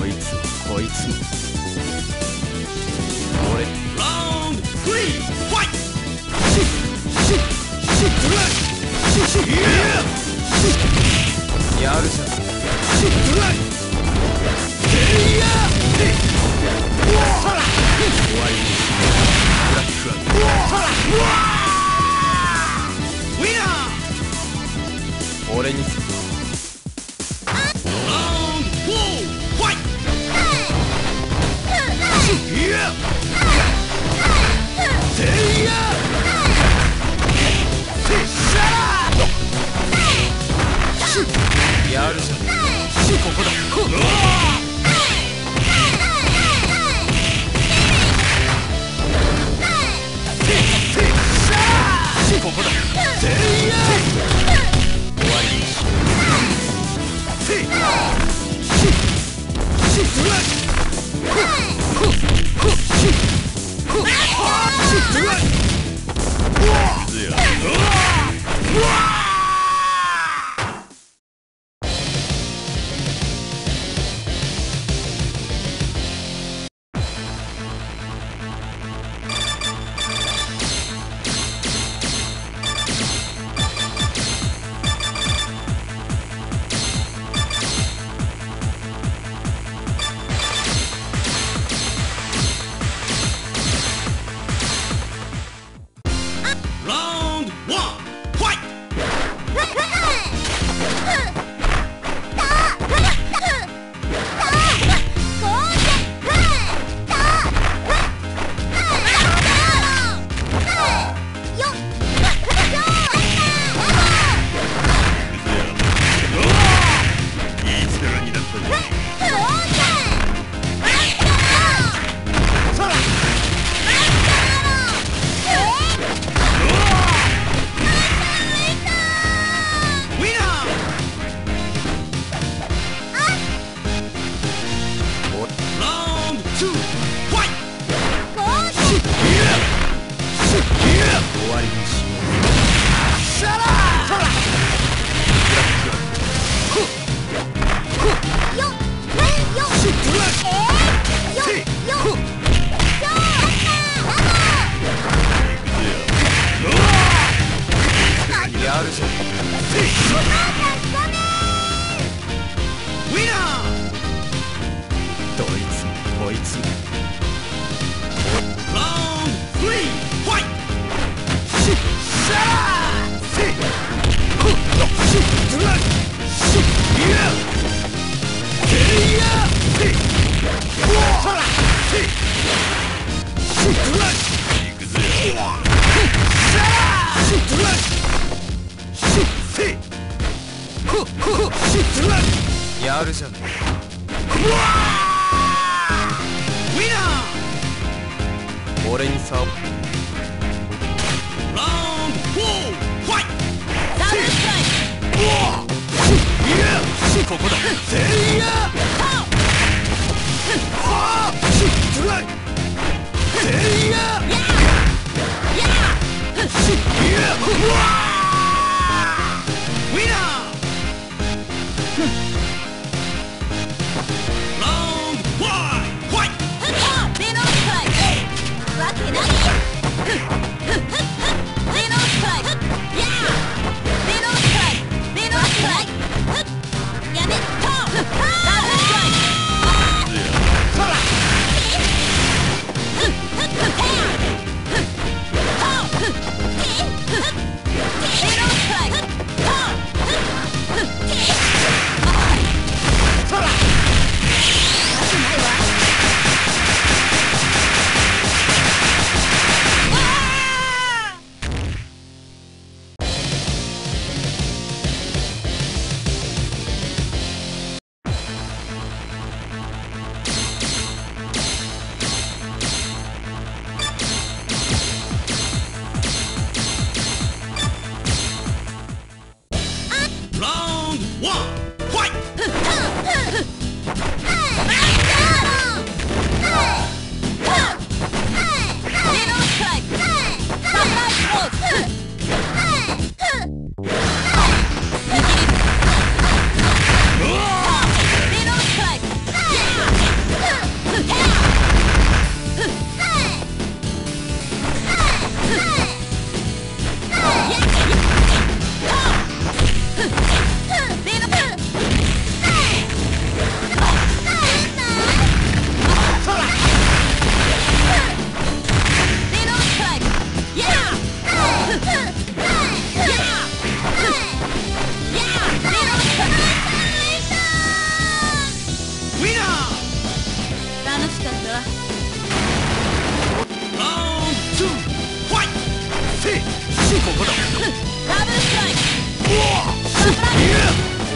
こいつもこいつも俺ラウンド3ファイトやるじゃん終わりにブラックアウトウィナー俺にラウンド4ファイトやるじゃんここだここだ終わりにしよやるじゃない俺にさラウンド4ファイトダブルストライクここだセイヤセイヤウィナー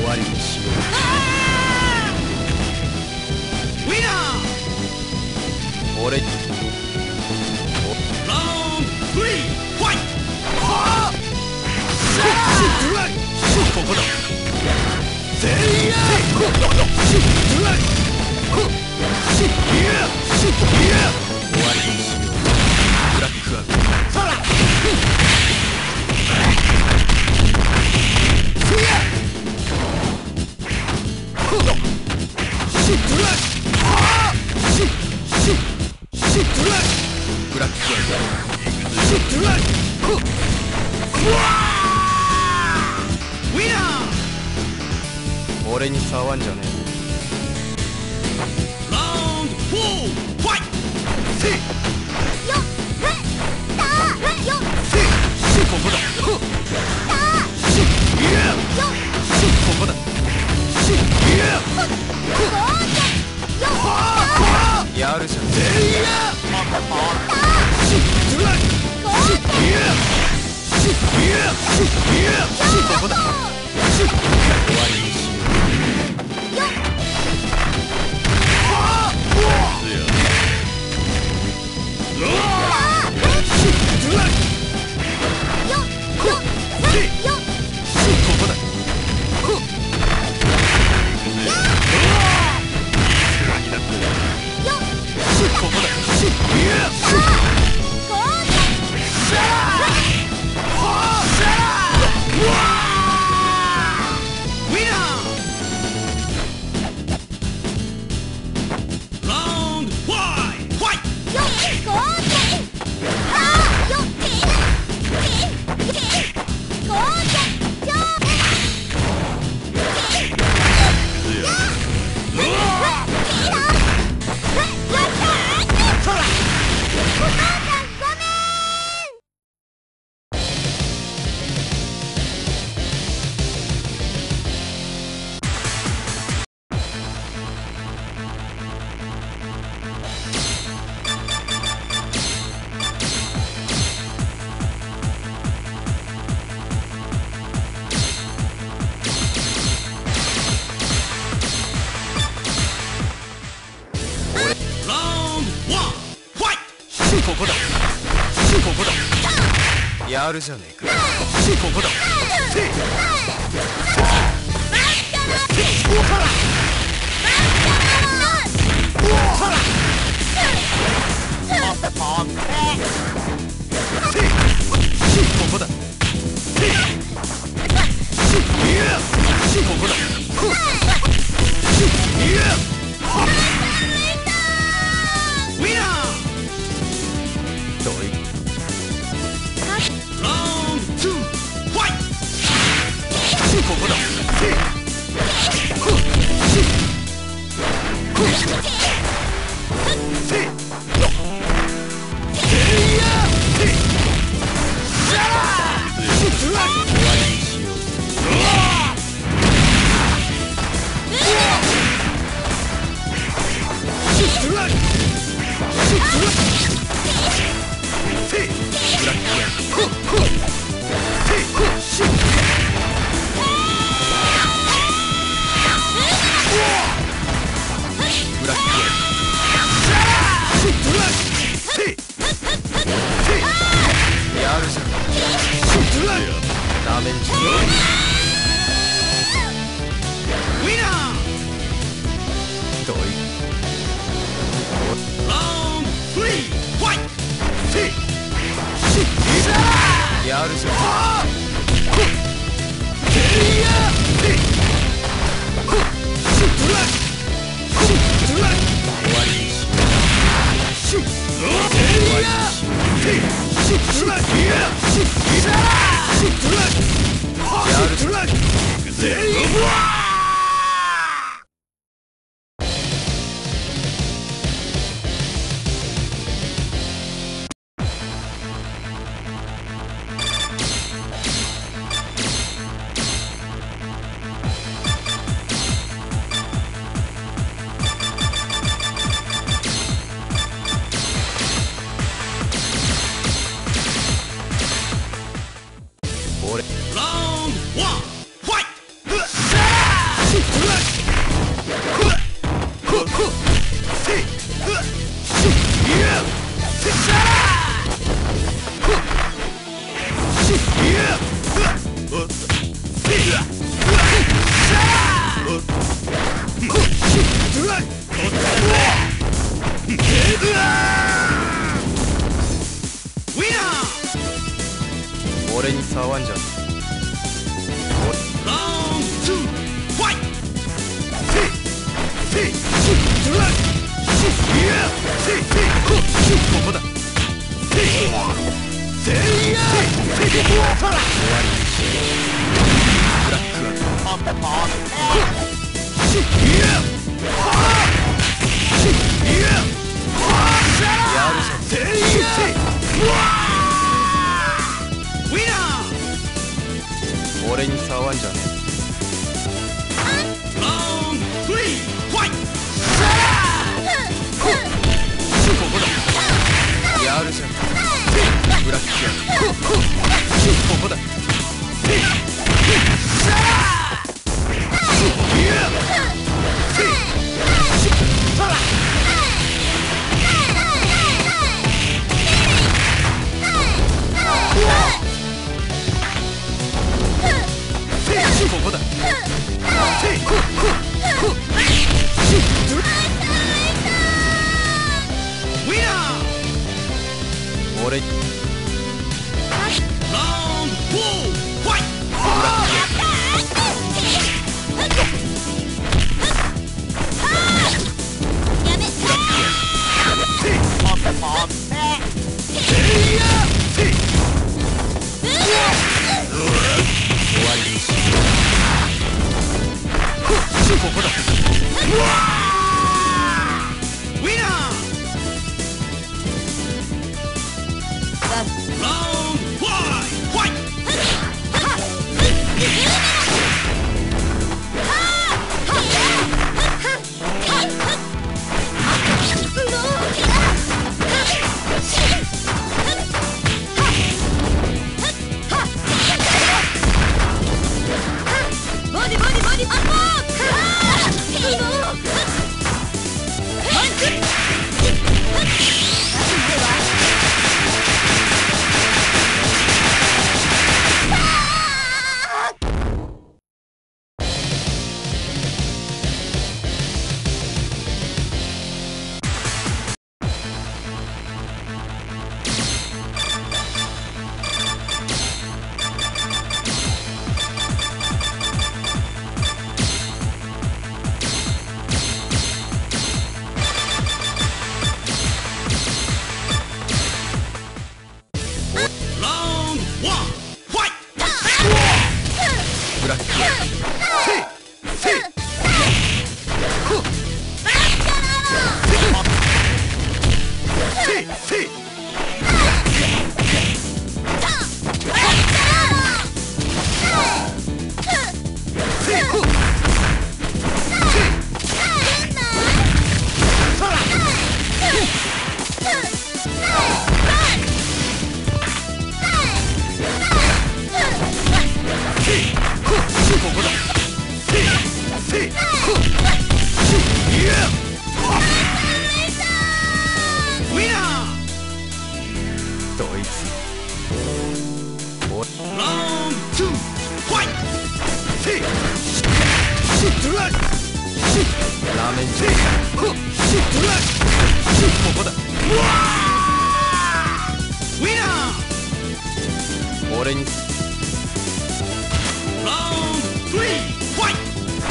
わりにしよウィナう。俺ー。ラウンド3ファイト。ここだ。セリア終わりにしよう。ブラックアウト。 さらブラックアウウィナト。俺に触んじゃねえ。 ー。ラウンド4ファイト。ここだ。ここだ。 やるじゃん。 ここだ。 終わりにしよう。やるじゃねえか。ここだ。ここだ。ウィナー。どい。ここだ。ダメージ。 ウィナー。 どい。 ラウンド3ファイト。 やるじゃん。終わりにしよう。終わりにしよう。やるじゃん。 ラウンド1ファイト。 触んじゃん。 ラウンド2ファイト。ここだ。終わりにしよう。ブラックはやるぞ。ウィナー。俺に触んじゃねえ。ラウンド3ファイト。ここだ。やるじゃん。ブラックや。ここだ。ここだ。ウィナー。俺ラウンド4ファイト。ここだ。ウィナー。ラウンド5ファイト。俺にラウンド3ファイト。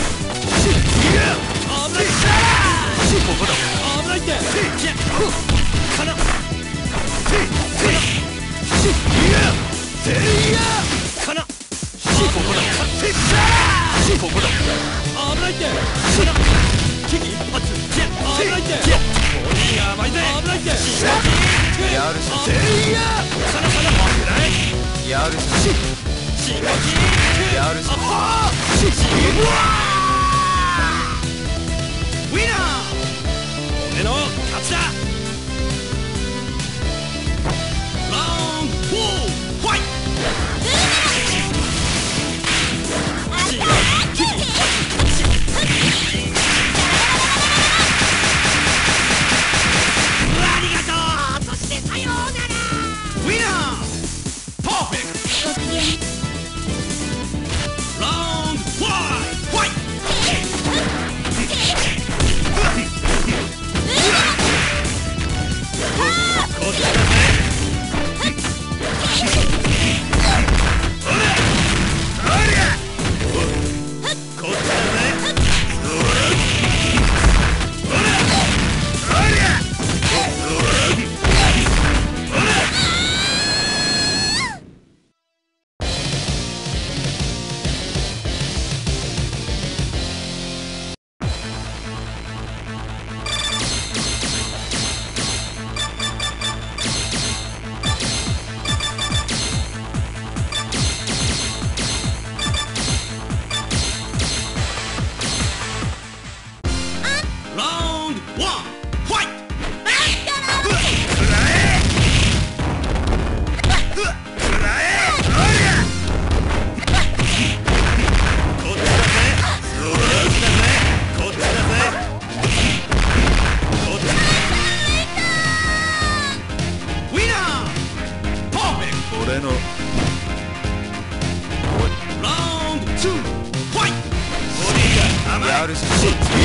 危ない。ここだ。危ないって。かな。かな。ここだ。ここだ。危ないって。かな。一発。危ないって。やばいぜ。危ないって。やるし。かなかな。やるし。やるし。ウィナー。俺の勝ちだ。ラウンド4ファイト。ありがとう。そしてさようなら。ウィナー。パーフェクト。ラウンド5ファイト。 やるじゃん。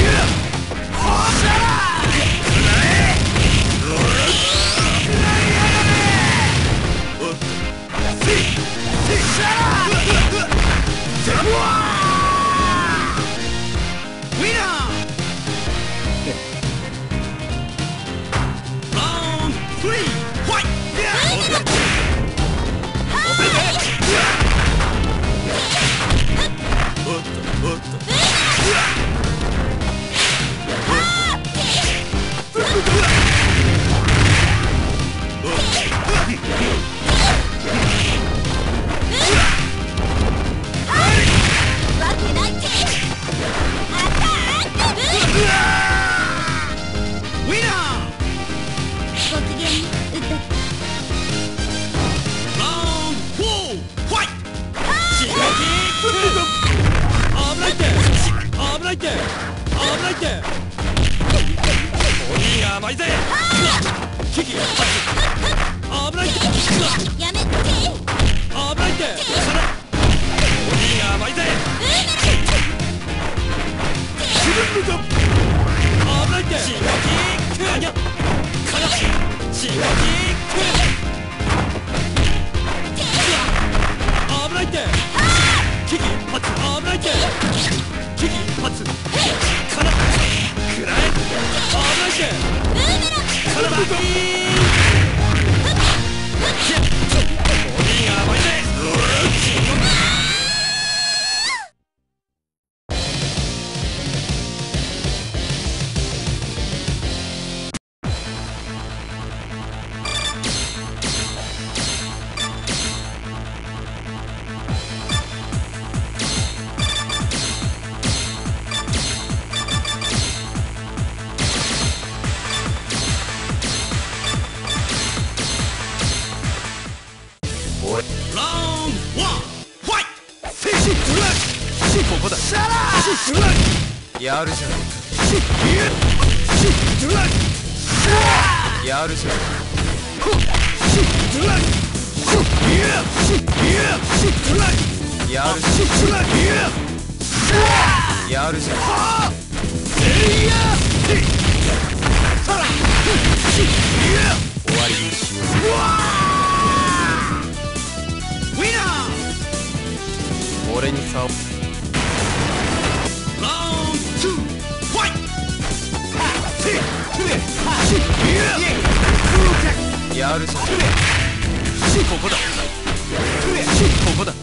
やるじゃないか。やるじゃないか。やるじゃないか。やるじゃないか。終わりにしよう。俺に差を。やるじゃん。ここだ。ここだ。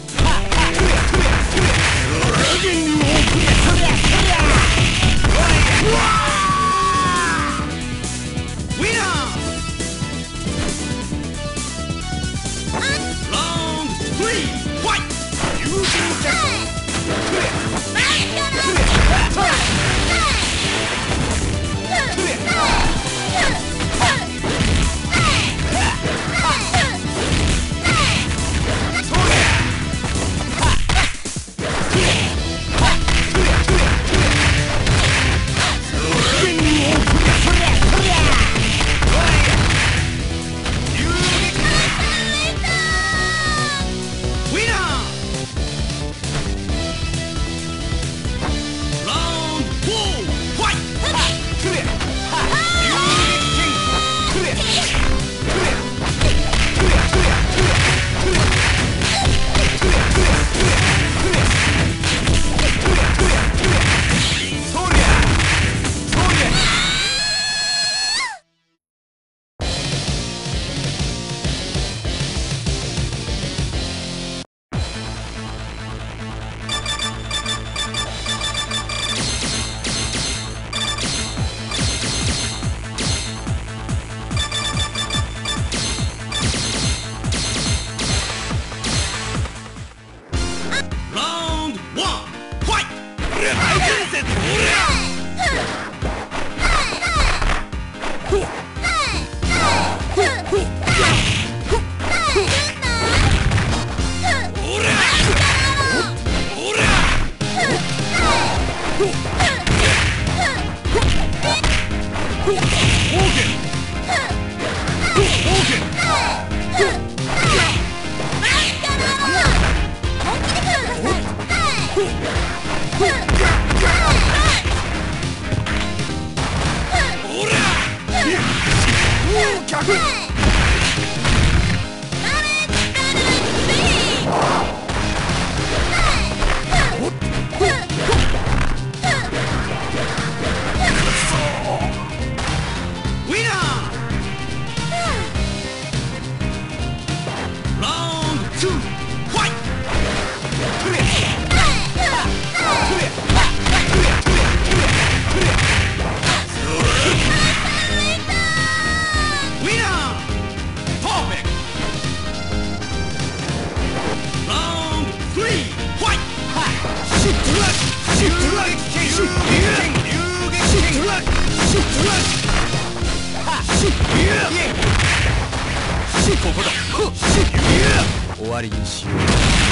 終わりにしよう。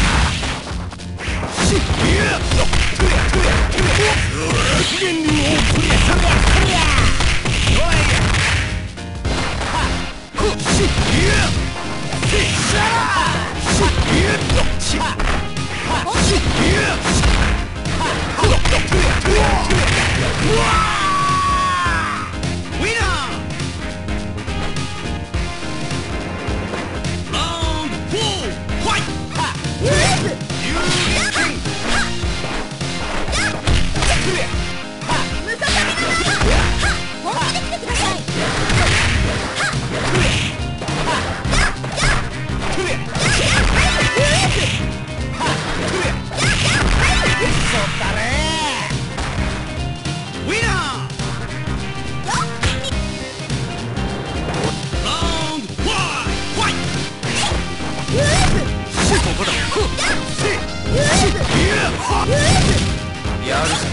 やるぜ。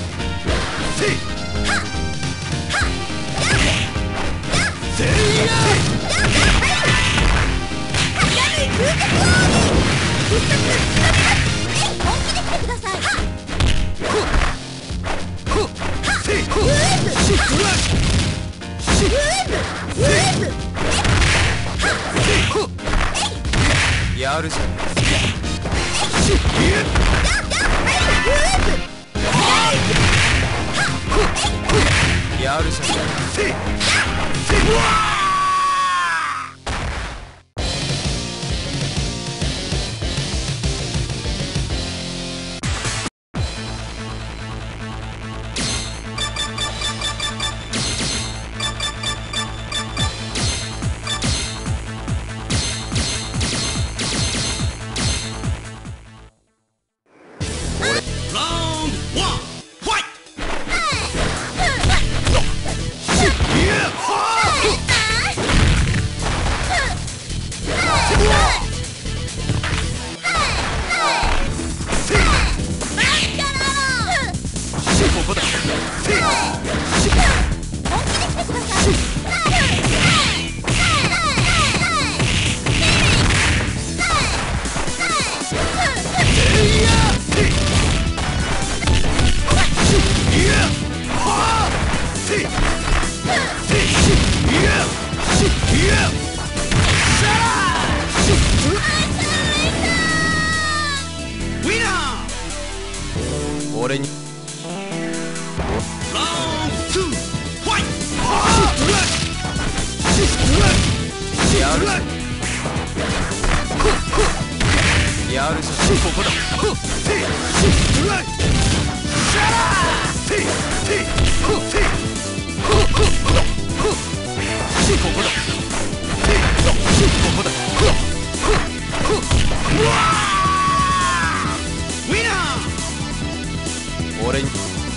やるぜ。やるぜ。俺にやるぜ。やるぜ。ここだ。俺に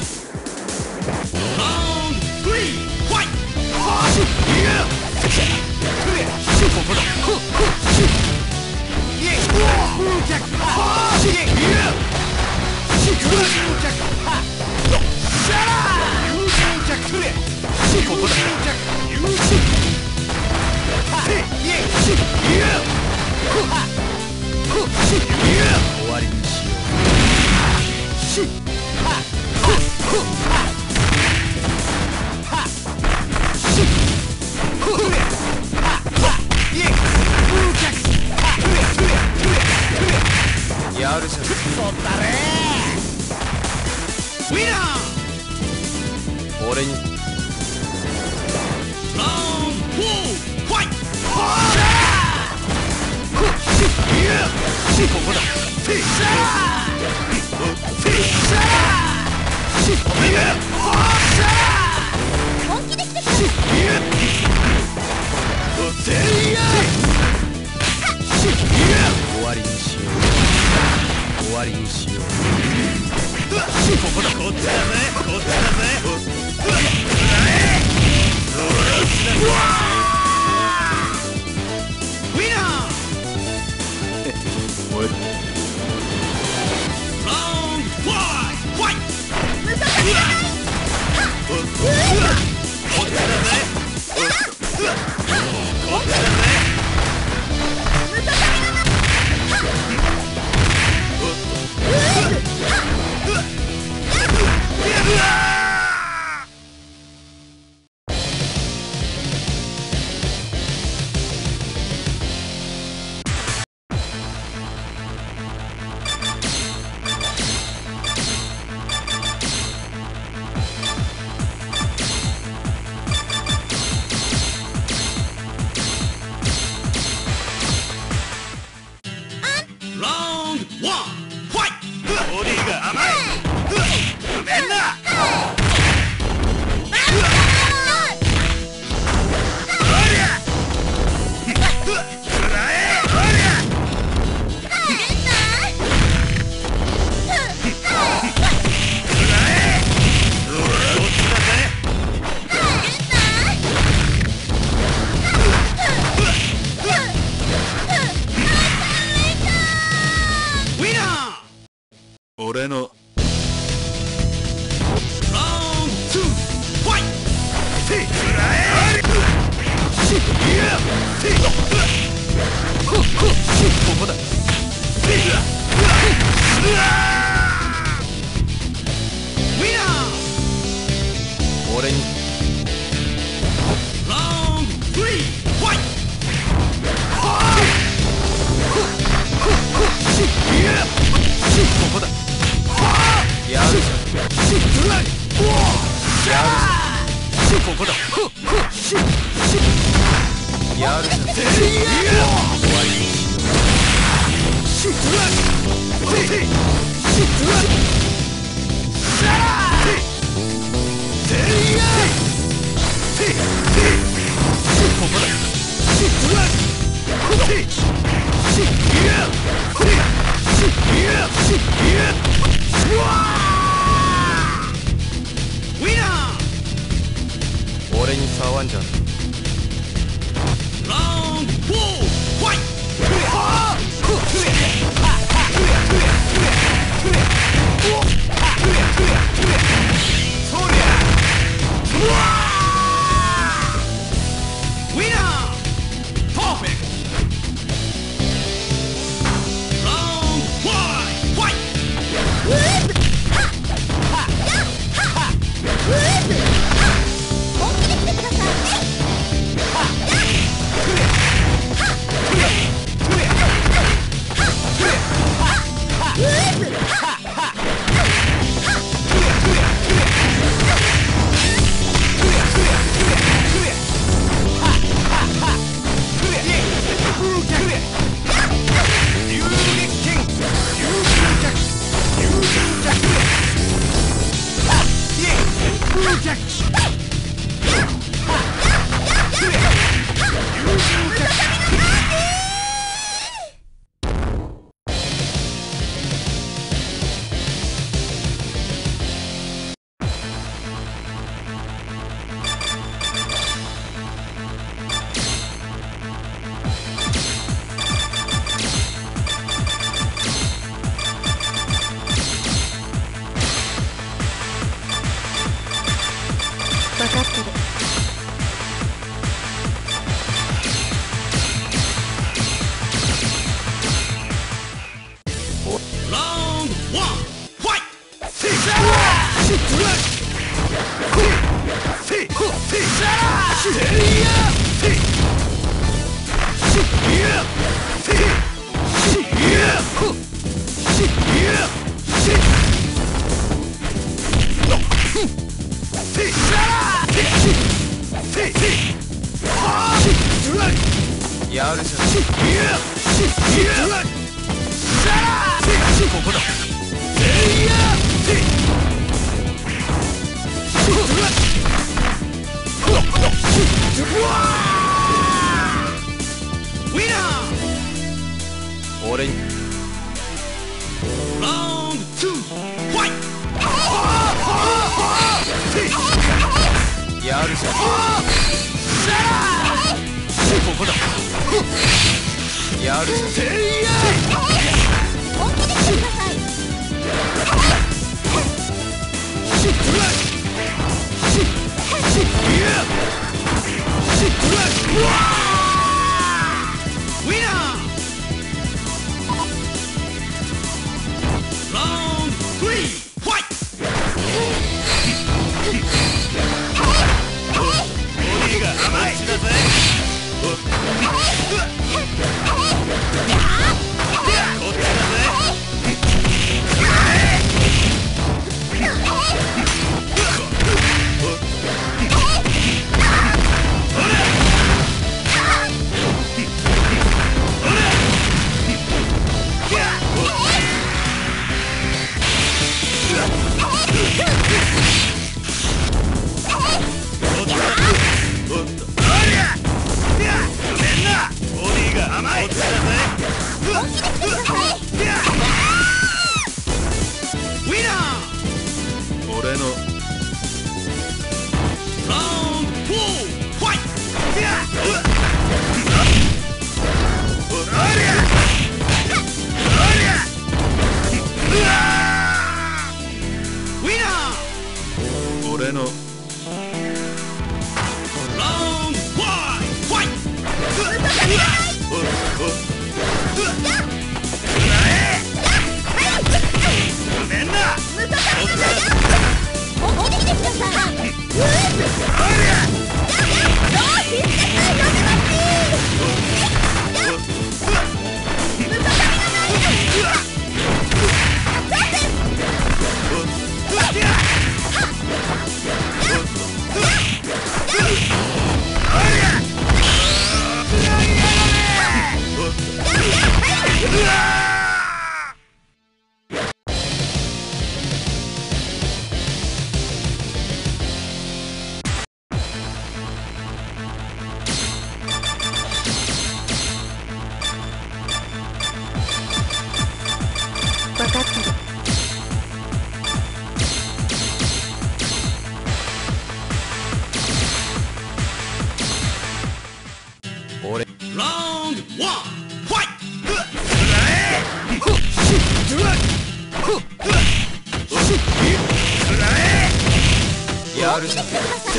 終わりにしよう。やるぜ。俺にここだ。 本気で来てください。 終わりにしよう。終わりにしよう。 ここだ。こっちだぜ。こっちだぜ。ウィナー。 おい、 ラウンドファイト。 無駄がいらない。 こっちだぜ。こっちだぜ。 無駄がいらない。 ラウンドワンファイト。ボディが甘い。ごめんな。俺のラウンドツーファイト。ここだ。ウィナー。 俺にラウンドスリーファイト。ここだ。 やるじゃん。 ここだ。 やるじゃん。終わりにしよここだ。ウィナー。 う。俺に触んじゃん。 ラウンドフォーファイト。ウィナー。パーフェクト。ラウンドファイト。 本気で来てくださいね。分かってる。 ラウンドワンファイやるじゃん。 ここだ。せいやウィナー。 俺にラウンド2ファイト。 やるじゃん。 ここだ。 やるじゃん。 せいや本気で来てください。 ウィナー。ラウンド3ファイト。ボディが甘い。こっちだぜ。こっちだぜ。俺のラウンド4ファイト。ウィナー。俺のラウンド5ファイト。ごめんな。 本気で来てください。分かってる。 俺ラウンド1ファイト。 やるじゃん。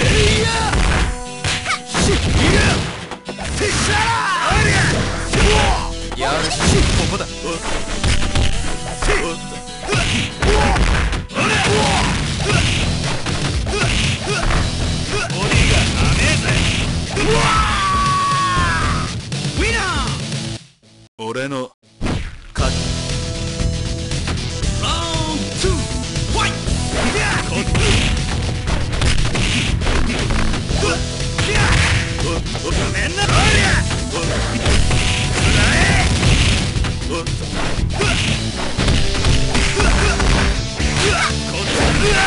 やるじゃん。 ここだ。ボディが甘えぜ。ウィナー。俺の勝ち。ラウンド2ファイト。ごめんな。おっと。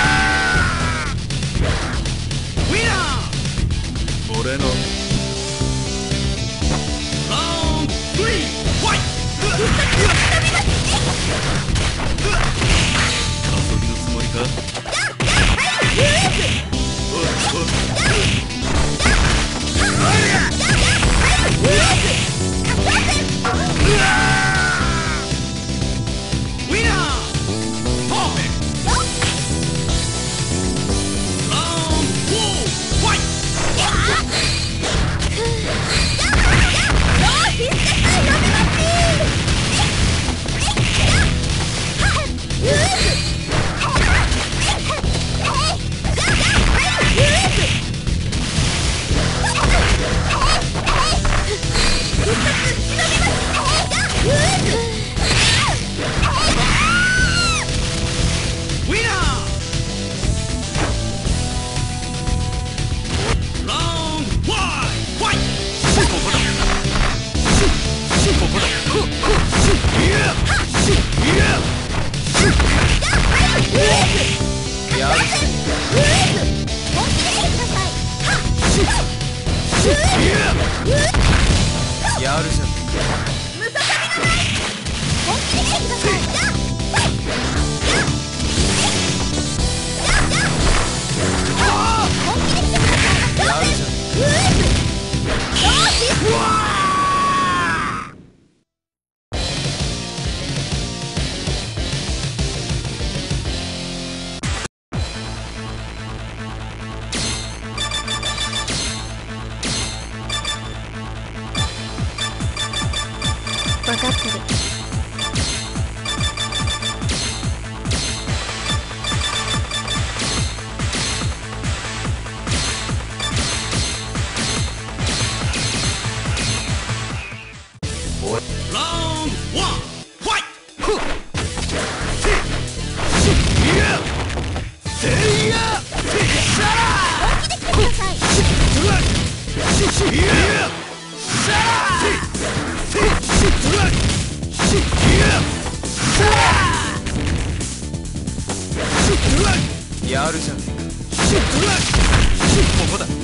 こだ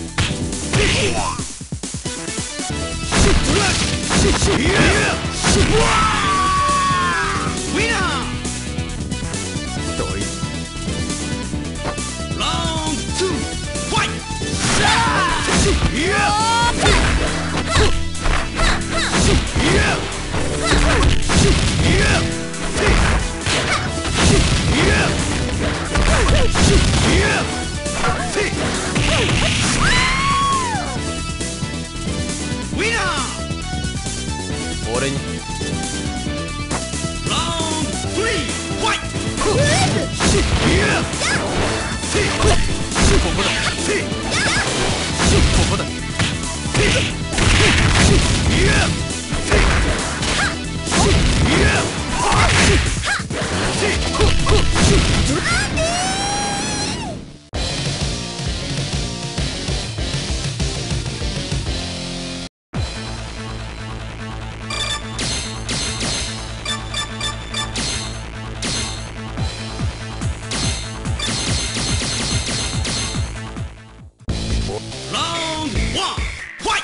ウィナーどいラウンド2ファイウィナー俺にラウンド3ファイここだここだラウンド1ファイ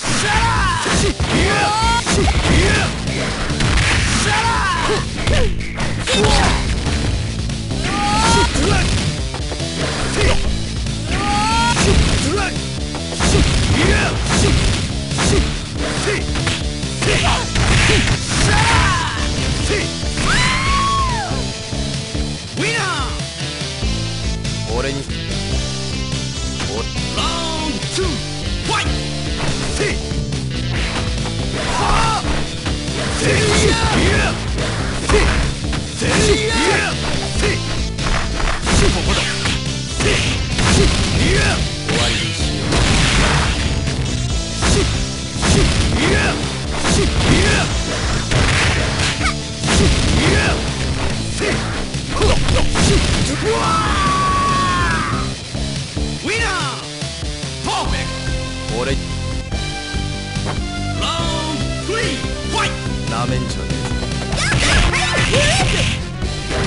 ウィナー俺にラウンド2ファイここだ終わりにしよウィナーパーフェクう俺にトラウンド3ファイトなめんじゃね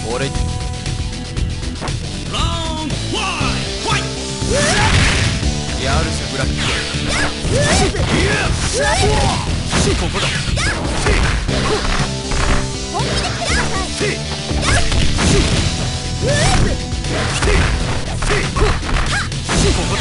俺ラウンドファイト。 やるぜブラックここだ。 本気で食らうかい。 ここだ。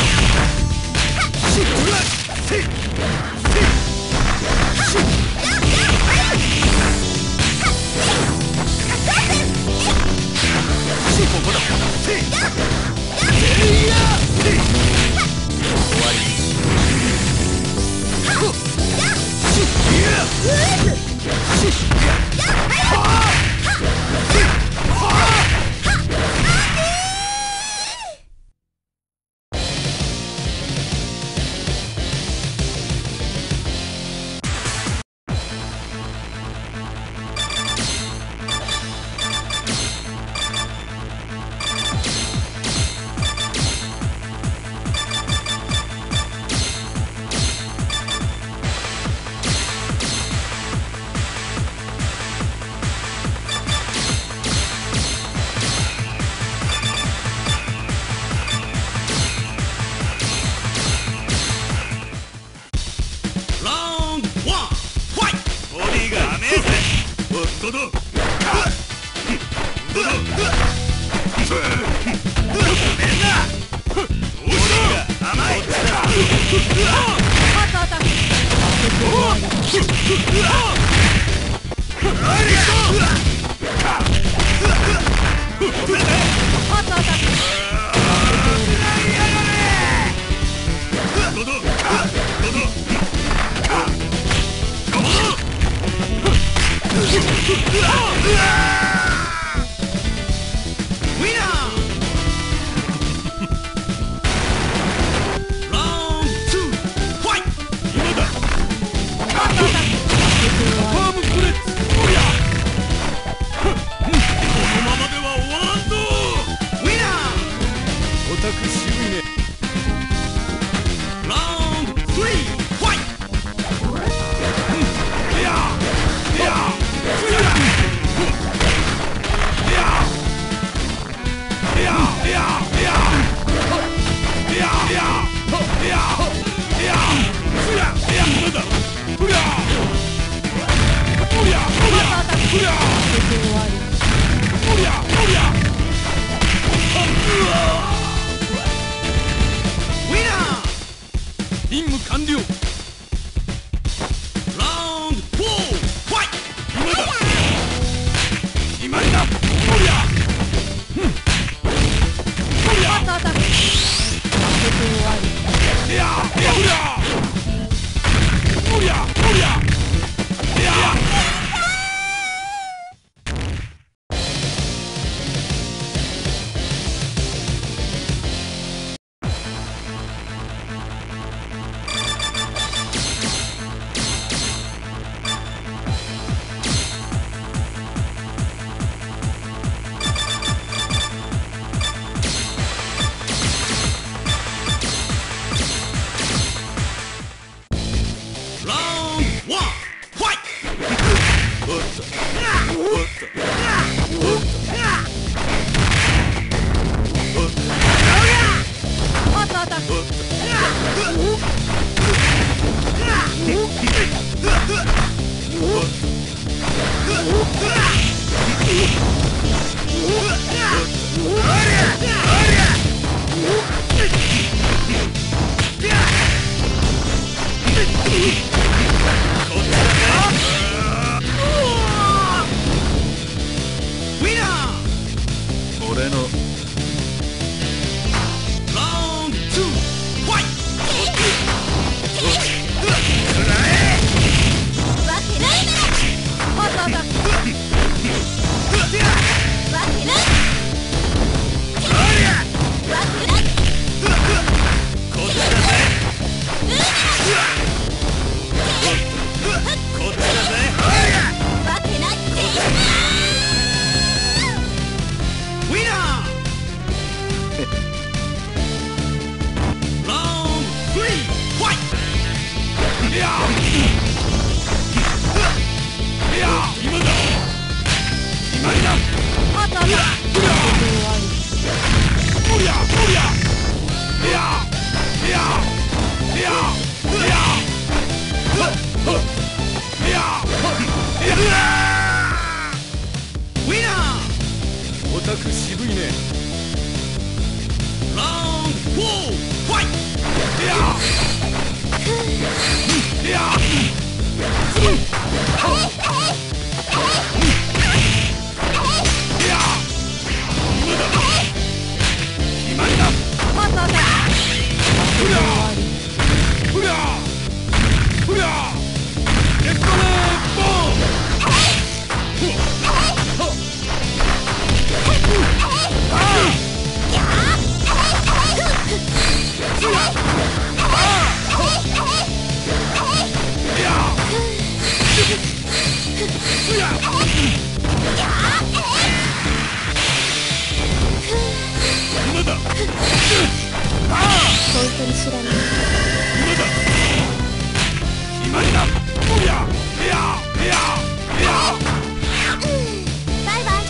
任務完了。ラウンド4ファイト。今だ。今だ。おりゃ。おりゃ。いやおりゃ。おりゃおりゃ。いや。俺のラウンド2ファイわけないなら。わけない。 こっちだぜ。こっちだぜ。 わけない。 ウィナー。 オタク渋いね。ラウンド4ファイ本当に知らない。バイバイ。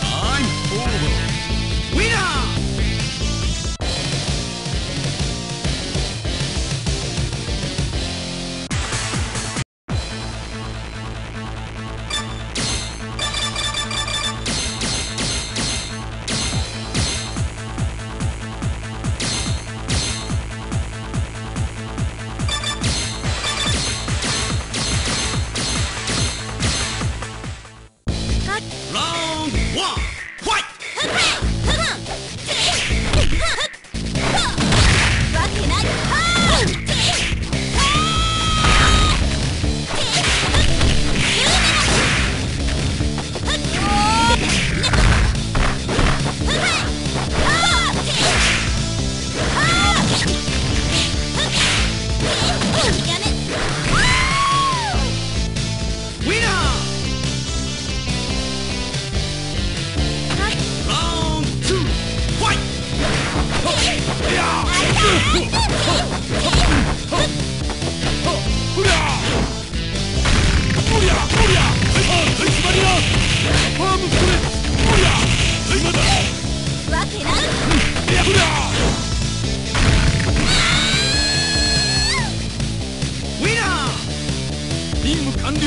任務完了。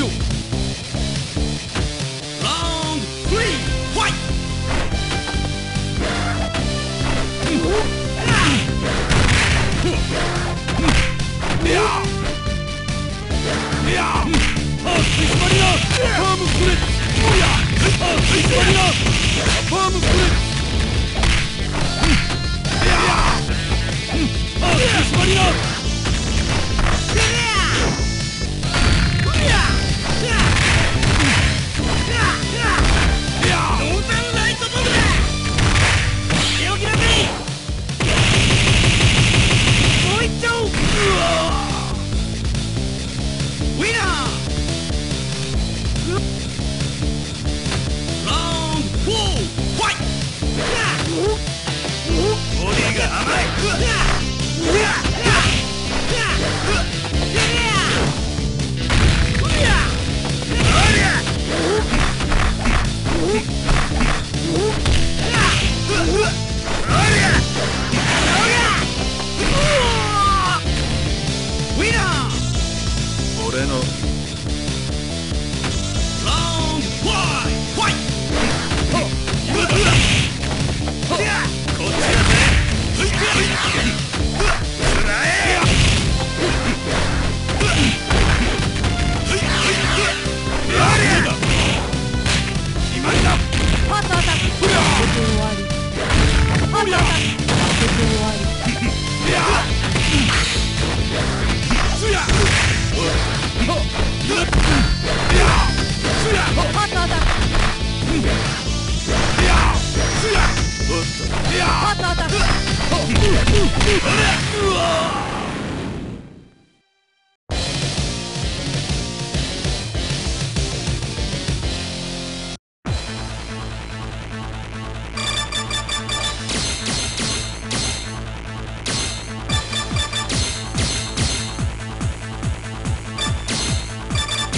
ラウンド3ファイ俺のラウンド5ファイ今だこっちだぜ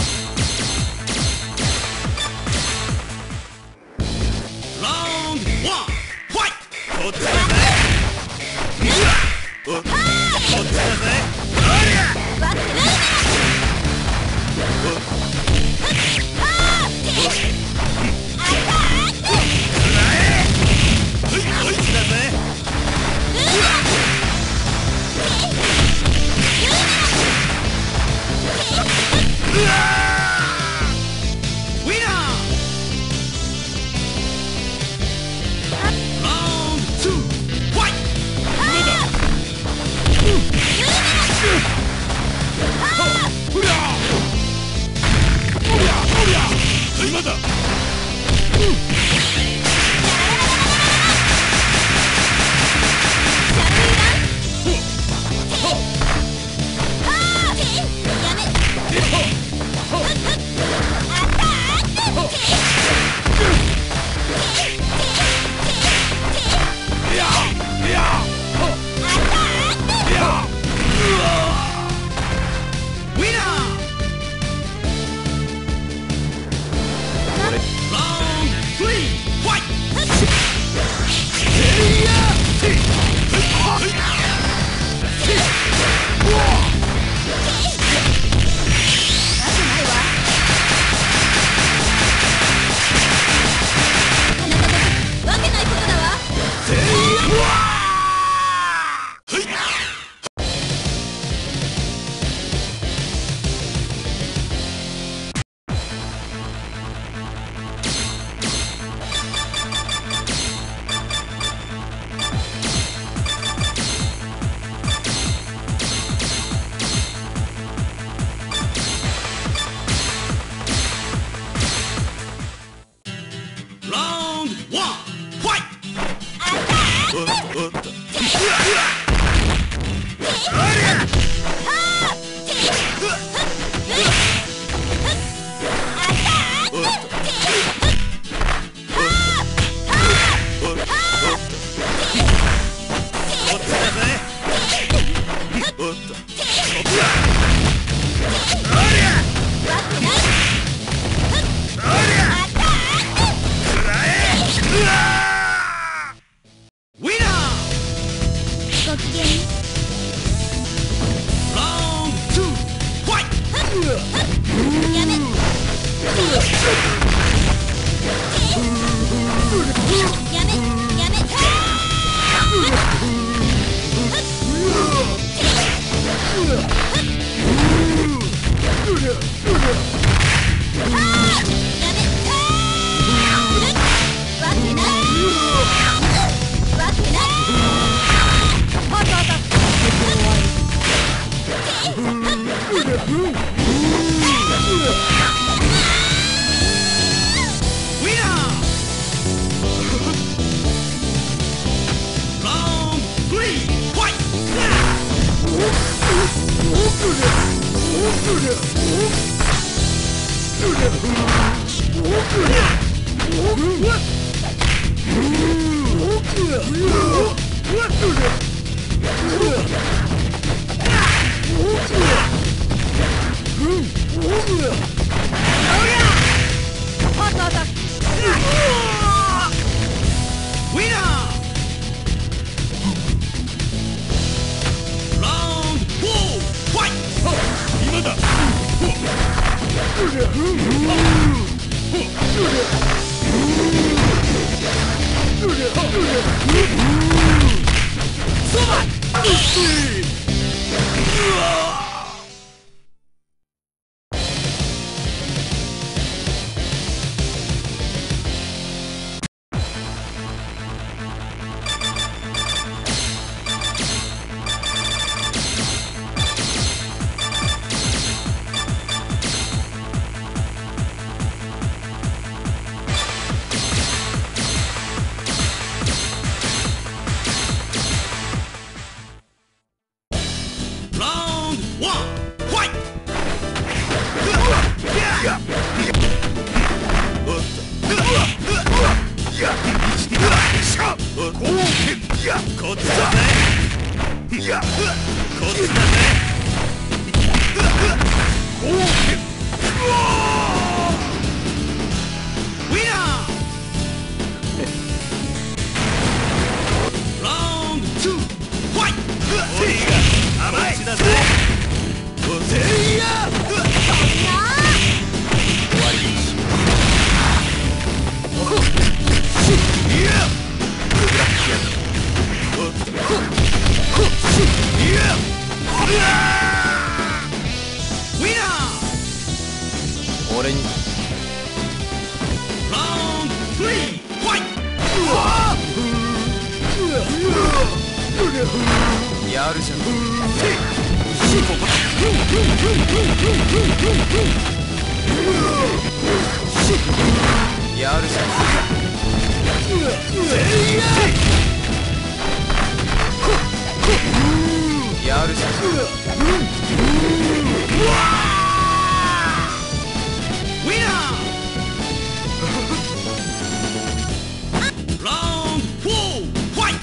ラウンド1 っちだぜ。こっちだぜ。今だ。 やるじゃん。 ここだ。 やるじゃん。やるじゃん。 ウィナーラウンド4ファイ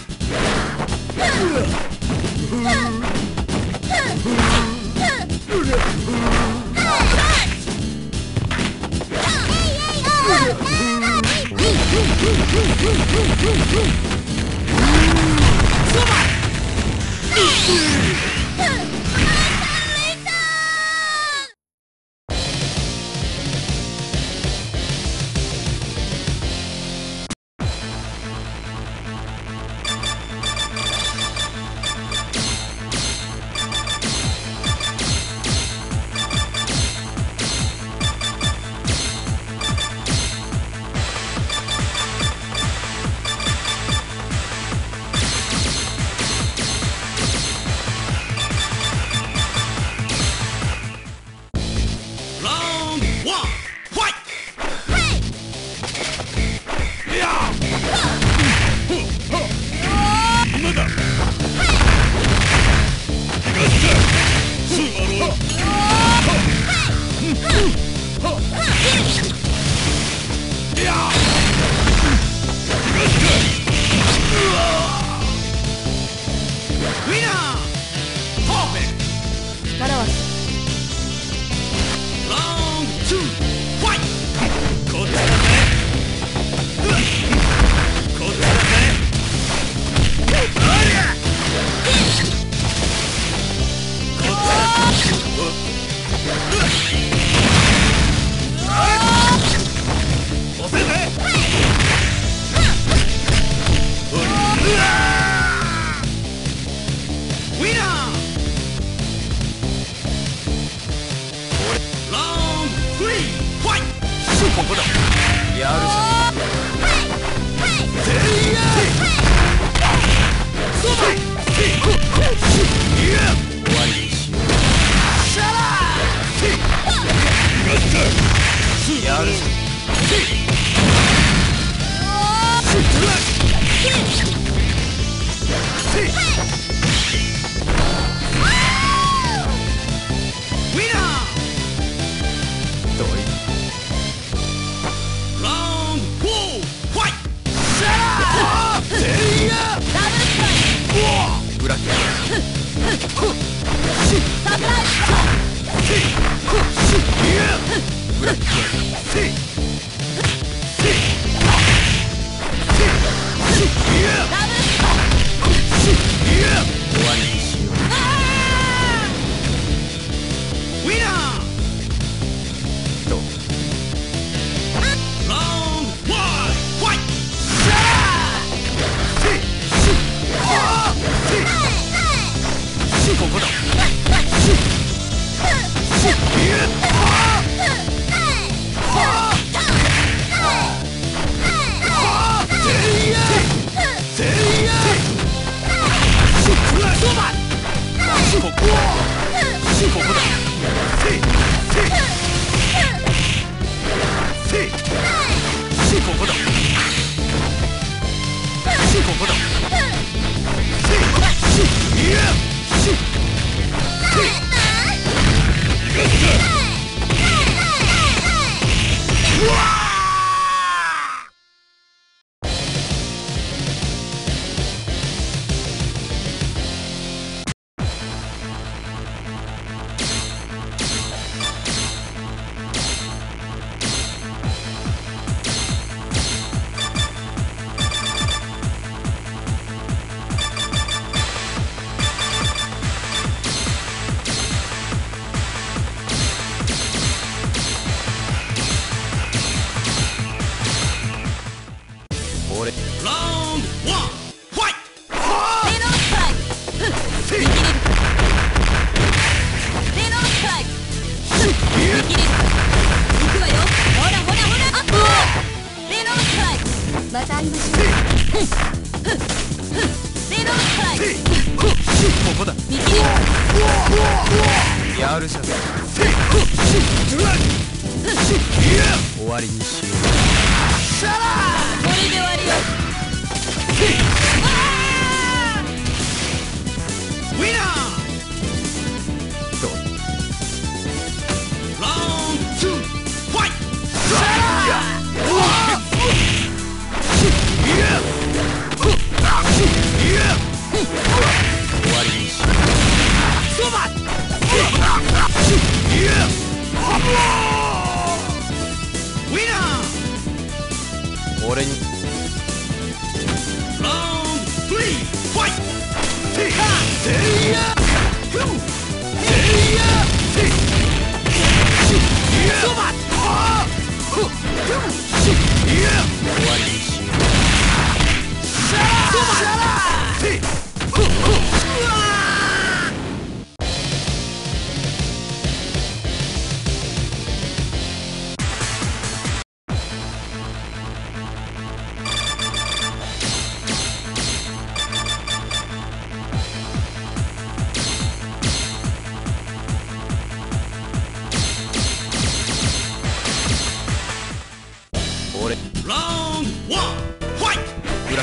ここだ。 やるじゃん。終わりにしよう。やるじゃん。ブラックブラック終わりにしよう。 ウィナーどうラウンド5ファイここだ。ここだ。ここだ。ここだ。 俺ラウンド1ファイまた会いましょう。 ゼロストライク。 ここだ。 見切り。 やるじゃね終わりにしよこれで終わりよ。 ウィナーう。どうラウンド2ファイ終わりにしよそばウィナー俺にラウンド3ファイそば終わりにしよう。俺ラウンド1ファイ裏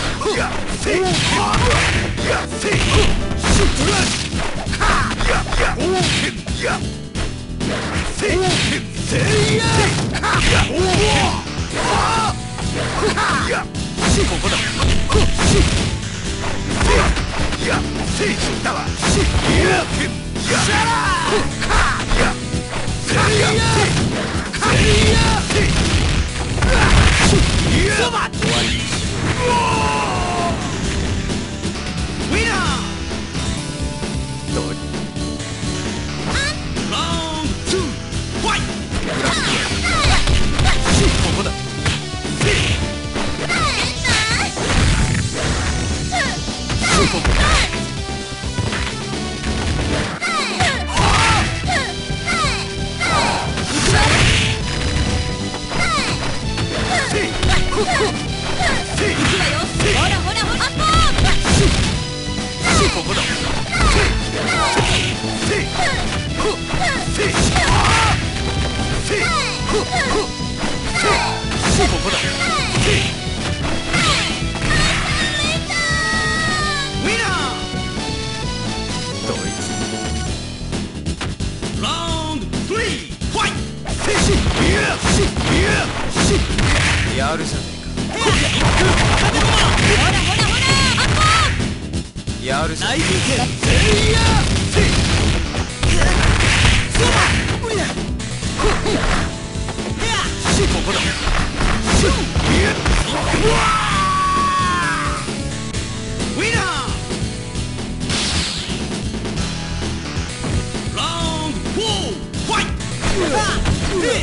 ここだ。 そば終わりにしよウィナう。どうーラウンド2ファイここだ。ここだ。ここだ。 ウィナどいつーラウンド3ファイやるじゃねえか。やるじゃね大人ここだ。 ウィナーラウンド4ファイ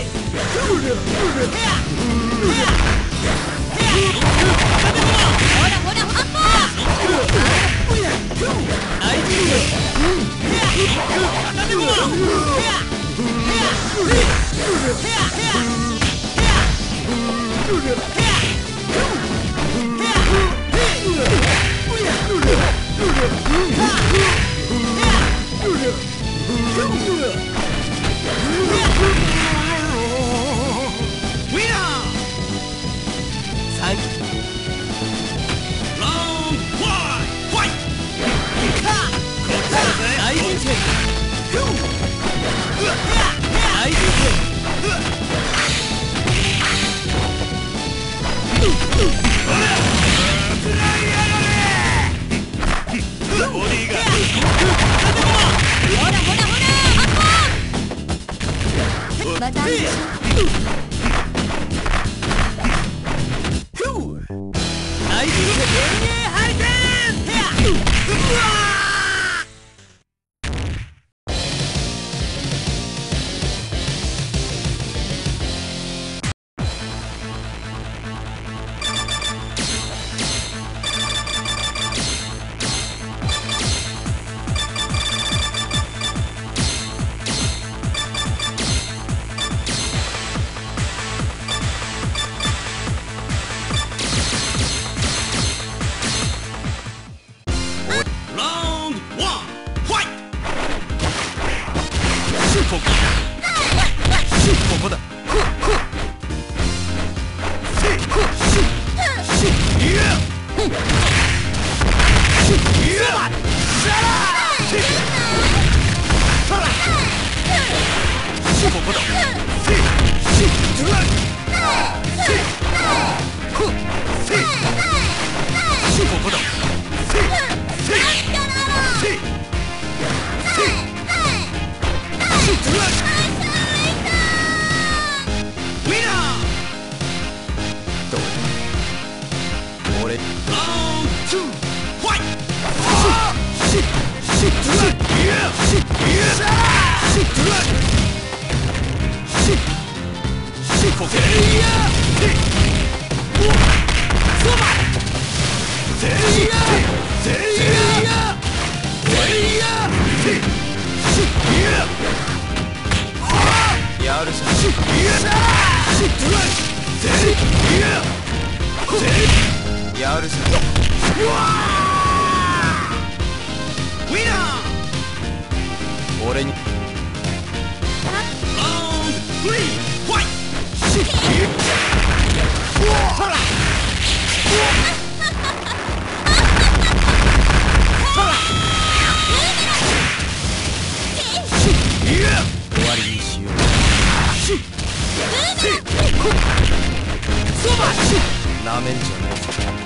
ウィナーラウンド5ファイ大人気。大人ボディがまた会いましょう。 大人やるさ。やるさ。俺に終わりにしよう。なめんじゃね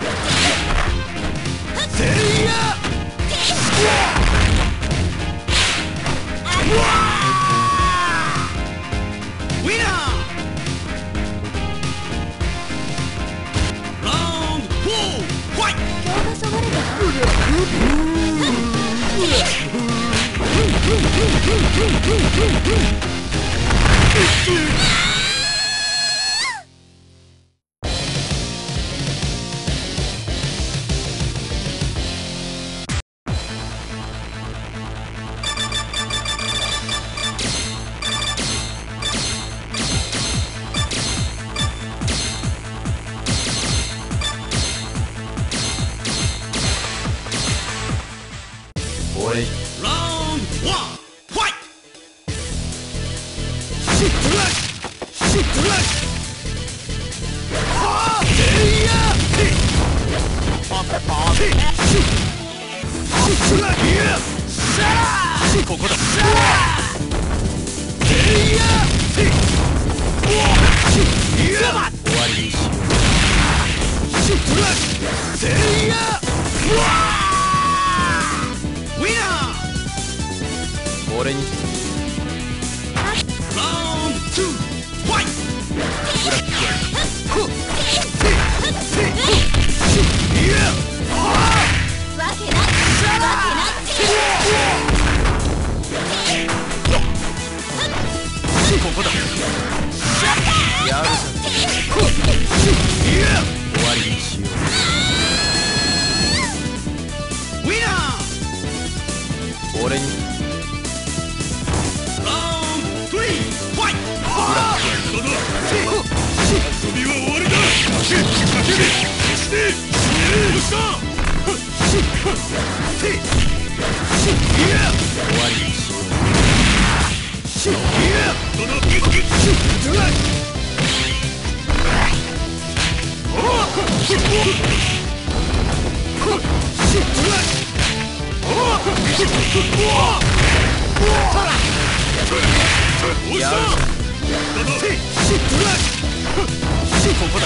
俺にここだ。終わりにしよう。俺にここだ。やるさ。終わりにしよう。俺に遊びは終わりだ。 終わりにしよう。やるさ。ここだ。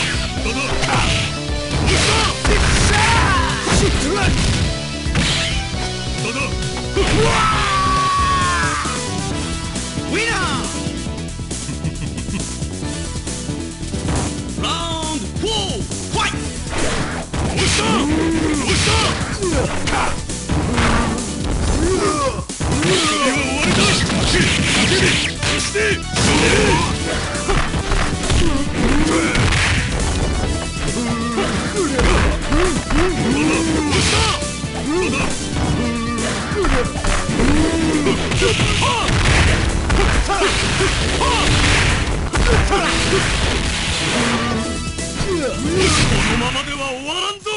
このままでは終わらんぞ。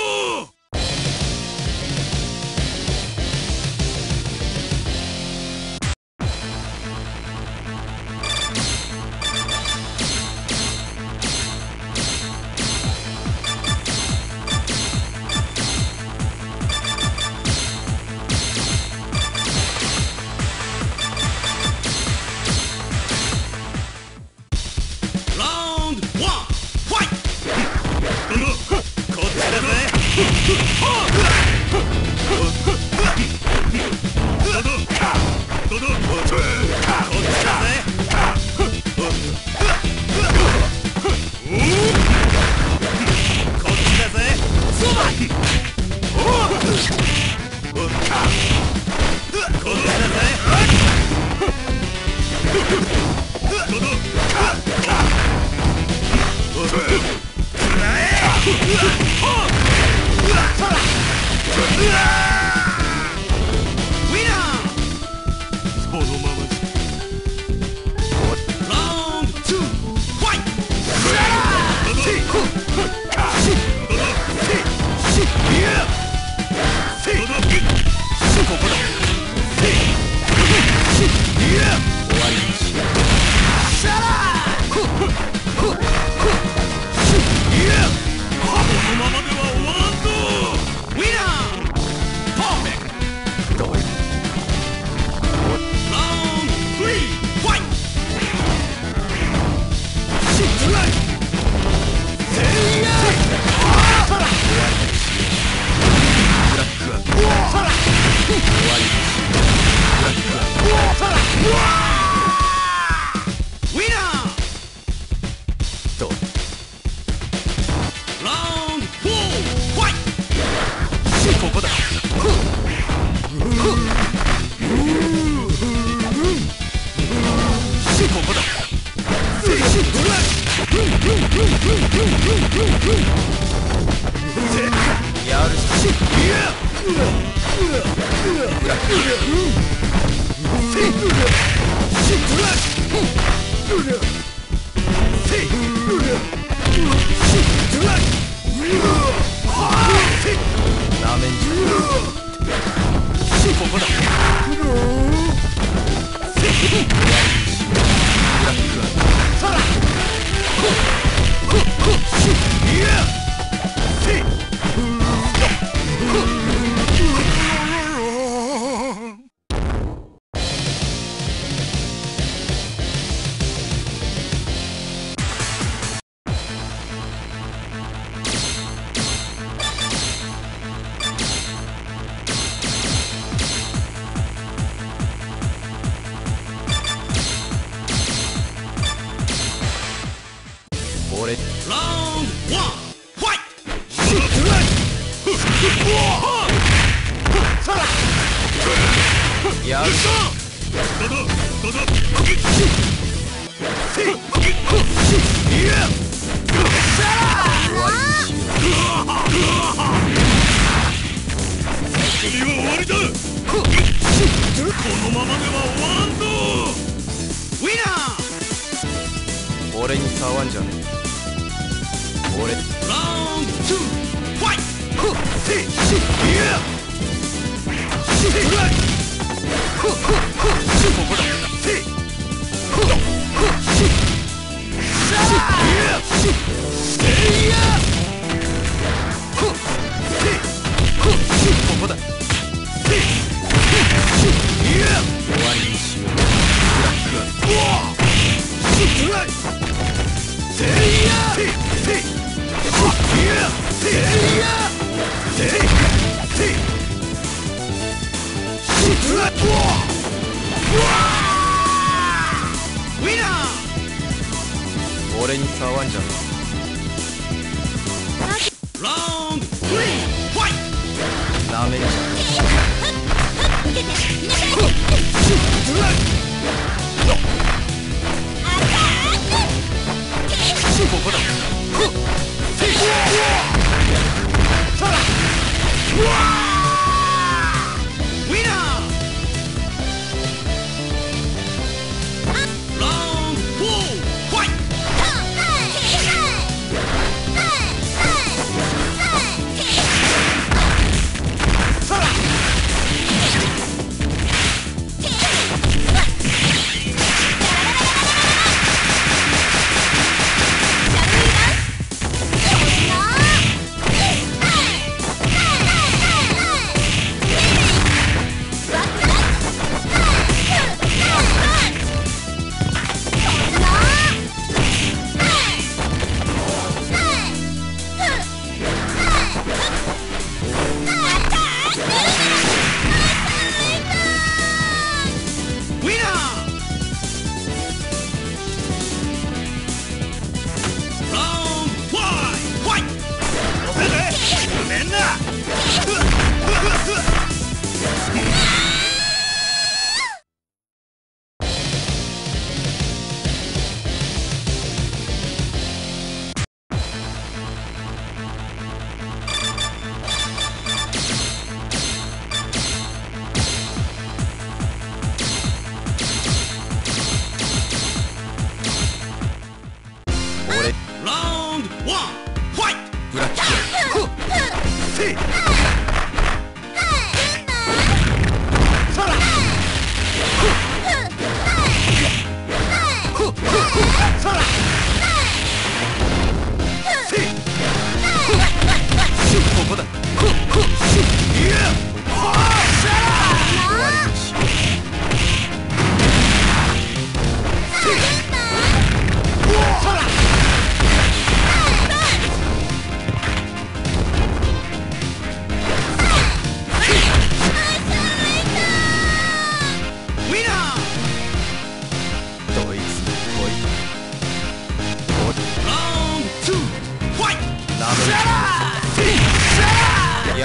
Shut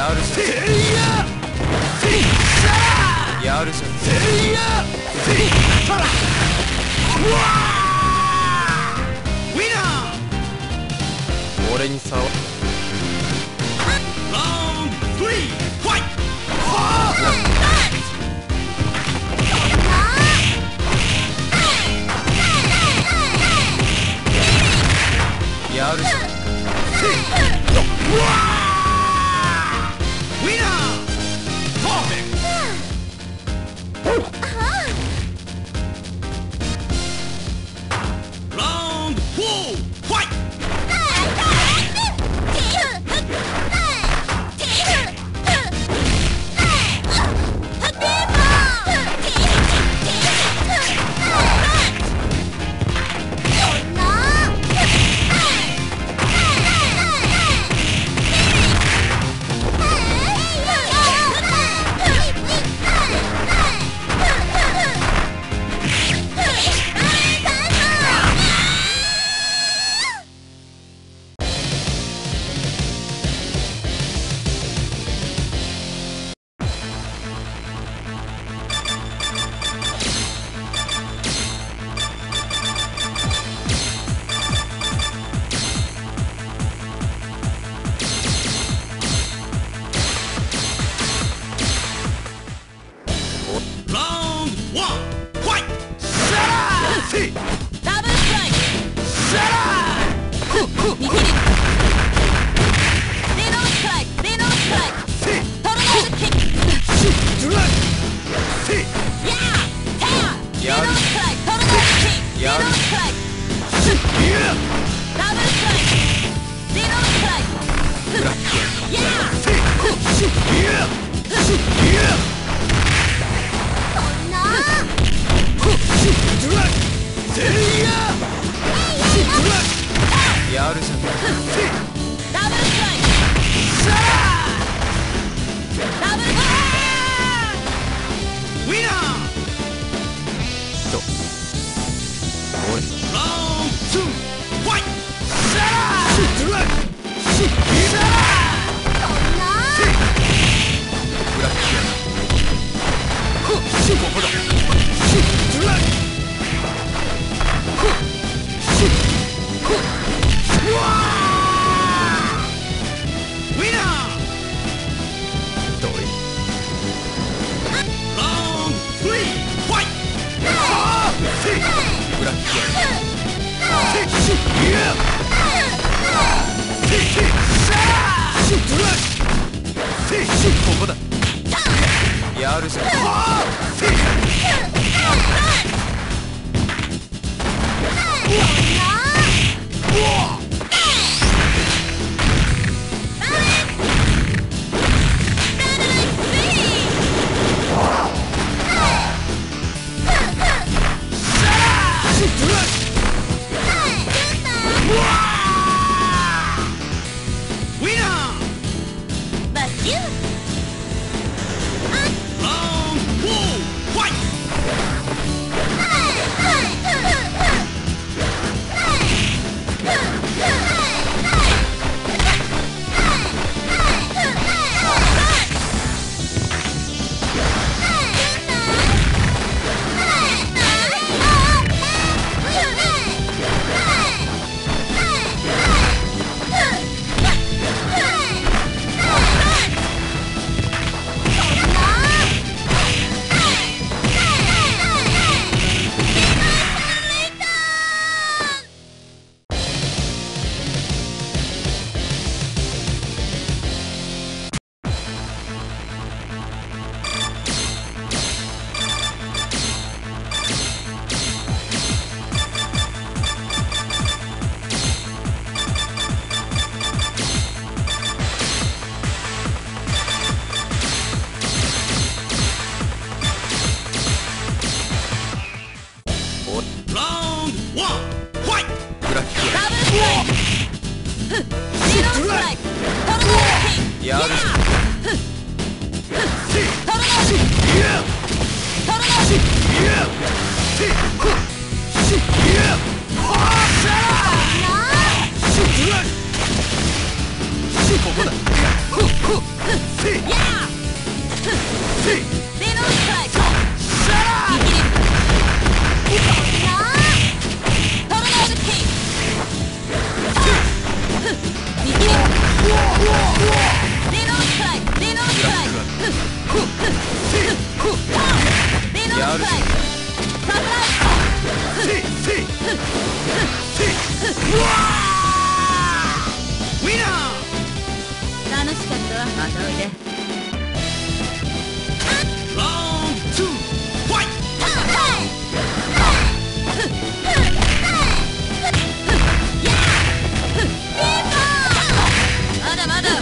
やるぜやるぜ俺に差はラウンド3ファイやるぜウィナーパーフェクトラウンド4ファイトやるぜウィナーと俺ラウンド2ファイトブラックやなここだウィナーどれラウンド3ファイトブラックやなここだやるぜウィナーバシューラウンド4ファイトラウンド1ファイトブラックダブルストライクゼロストライクトルネードキンやるぜトルネードトルネードここだ楽しかったわ。またおいで。まだまだ。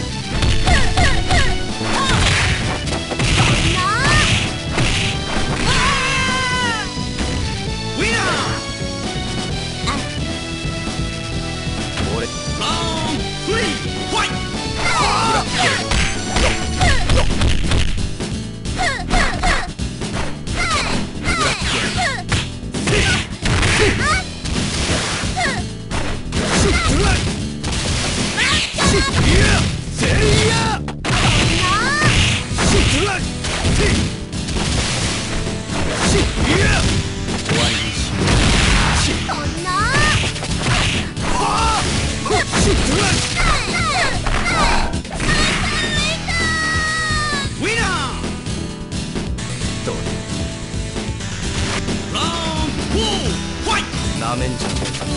なめんじゃね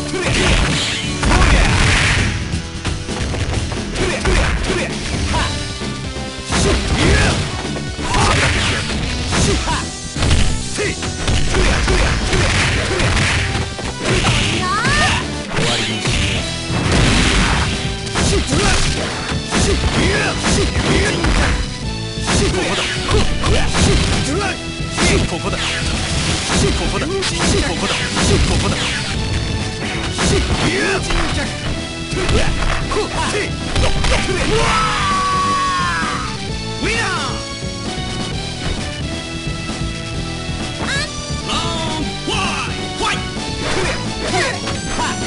ここだ。ここだ。ここだ。ここだ。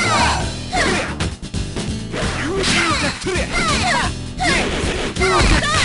Win!